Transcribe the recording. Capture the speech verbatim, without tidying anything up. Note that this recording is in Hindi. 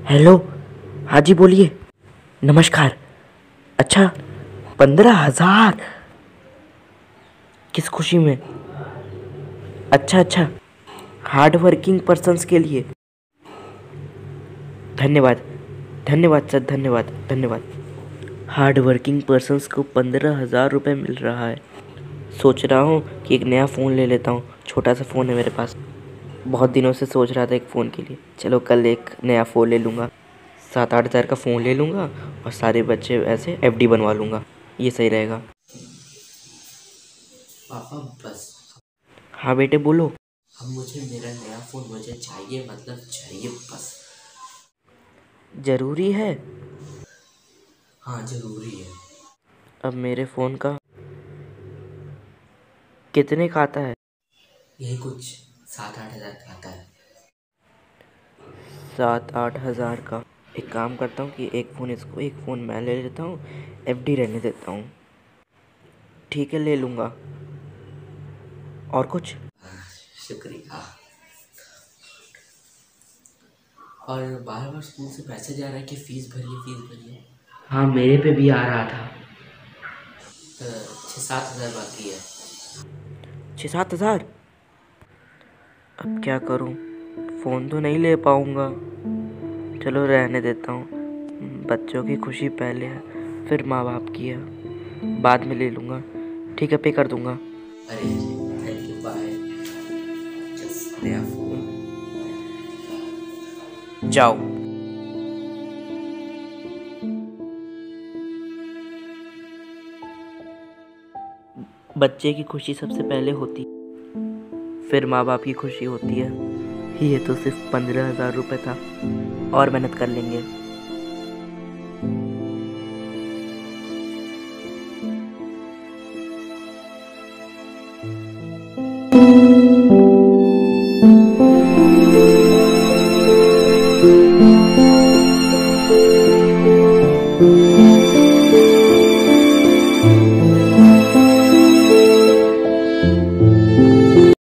हेलो। हाँ जी बोलिए। नमस्कार। अच्छा, पंद्रह हजार किस खुशी में? अच्छा अच्छा, हार्ड वर्किंग पर्सन्स के लिए। धन्यवाद धन्यवाद सर, धन्यवाद धन्यवाद। हार्ड वर्किंग पर्सन्स को पंद्रह हज़ार रुपये मिल रहा है। सोच रहा हूँ कि एक नया फ़ोन ले लेता हूँ। छोटा सा फ़ोन है मेरे पास। बहुत दिनों से सोच रहा था एक फ़ोन के लिए। चलो कल एक नया फ़ोन ले लूँगा। सात आठ हज़ार का फ़ोन ले लूँगा और सारे बच्चे ऐसे एफडी बनवा लूँगा। ये सही रहेगा। पापा बस। हाँ बेटे बोलो। अब मुझे मेरा नया फ़ोन मुझे चाहिए, मतलब चाहिए बस। ज़रूरी है? हाँ ज़रूरी है। अब मेरे फ़ोन का कितने का आता है? यही कुछ सात आठ हज़ार का आता है। सात आठ हज़ार का। एक काम करता हूँ कि एक फ़ोन इसको, एक फ़ोन मैं ले लेता हूँ, एफडी रहने देता हूँ। ठीक है, ले लूँगा। और कुछ? शुक्रिया। और बार बार स्कूल से मैसेज आ रहा है कि फ़ीस भरिए फ़ीस भरिए। हाँ मेरे पे भी आ रहा था। छः सात हज़ार बाकी है। छः सात हज़ार? अब क्या करूँ? फ़ोन तो नहीं ले पाऊँगा। चलो रहने देता हूँ। बच्चों की खुशी पहले है, फिर माँ बाप की है। बाद में ले लूँगा। ठीक है, पे कर दूँगा। अरे थैंक यू, बाय। जस्ट नया फ़ोन। जाओ। बच्चे की खुशी सबसे पहले होती, फिर माँ बाप की खुशी होती है। ये तो सिर्फ पंद्रह हज़ार रुपये था, और मेहनत कर लेंगे। Thank you.